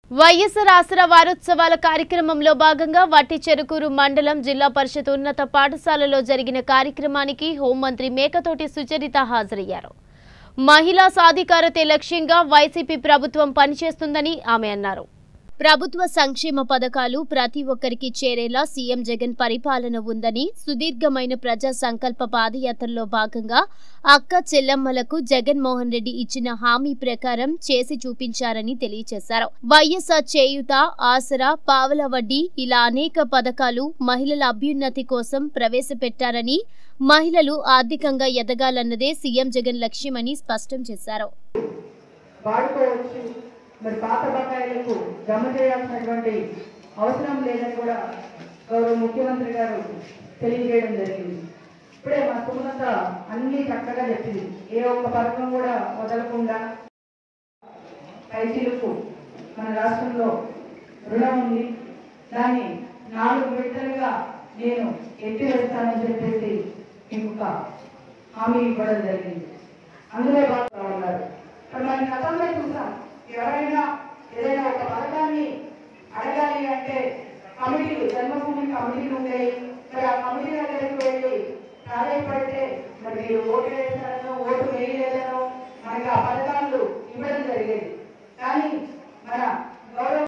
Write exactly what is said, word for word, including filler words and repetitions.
వైఎస్ఆర్ ఆసరా వారోత్సవాల కార్యక్రమంలో భాగంగా వట్టిచెరుకూరు మండలం జిల్లా పరిషత్ ఉన్నత పాఠశాలలో జరిగిన కార్యక్రమానికి హోంమంత్రి మేకతోటి సుచరిత హాజరయ్యారు. మహిళా సాధికారతే లక్ష్యంగా వైసీపీ ప్రభుత్వం పనిచేస్తుందని ఆమె అన్నారు. ప్రభుత్వ సంక్షేమ పథకాలు ప్రతి ఒక్కరికి చేరేలా సీఎం జగన్ పరిపాలన ఉందని, సుదీర్ఘమైన ప్రజా సంకల్ప పాదయాత్రలో భాగంగా అక్క చెల్లమ్మలకు జగన్మోహన్ రెడ్డి ఇచ్చిన హామీ ప్రకారం చేసి చూపించారని తెలియజేశారు. వైఎస్ఆర్ చేయూత, ఆసరా, పావల వడ్డీ ఇలా అనేక పథకాలు మహిళల అభ్యున్నతి కోసం ప్రవేశపెట్టారని, మహిళలు ఆర్థికంగా ఎదగాలన్నదే సీఎం జగన్ లక్ష్యమని స్పష్టం చేశారు. మరి పాత బకాయిలకు జమ చేయాల్సినటువంటి అవసరం లేదని కూడా గౌరవ ముఖ్యమంత్రి గారు తెలియజేయడం జరిగింది. ఇప్పుడే మా సుమలత అన్ని చక్కగా చెప్పింది. ఏ ఒక్క పథకం కూడా వదలకుండా పైసలకు మన రాష్ట్రంలో రుణం ఉంది. దాన్ని నాలుగు విడతలుగా నేను ఎత్తివేస్తానని చెప్పేసి ఇంకొక హామీ ఇవ్వడం జరిగింది. అందులో భాగంగా ఉన్నారు. మరి మన గతంలో చూసాం, ఎవరైనా ఏదైనా ఒక పథకాన్ని అడగాలి అంటే కమిటీలు, జన్మభూమి కమిటీలు ఉంటాయి. మరి ఆ కమిటీ దగ్గరికి వెళ్ళి ప్రాధాన్యపడితే మరి మీరు ఓటు వేస్తారనో ఓటు వేయలేదనో మనకి ఆ పథకాలు ఇవ్వడం జరిగేది. కానీ మన గౌరవ